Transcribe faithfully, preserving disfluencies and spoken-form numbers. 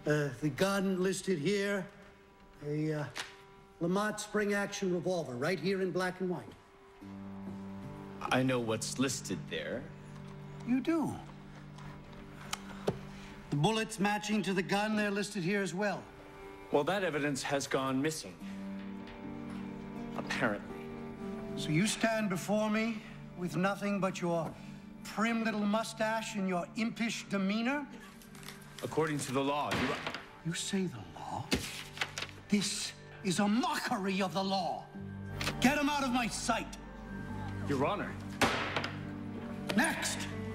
Uh, the gun listed here, a uh, Lamont spring-action revolver, right here in black and white. I know what's listed there. You do? The bullets matching to the gun, they're listed here as well. Well, that evidence has gone missing. Apparently. So you stand before me with nothing but your prim little mustache and your impish demeanor? According to the law, you... You say the law? This is a mockery of the law. Get him out of my sight. Your Honor. Next!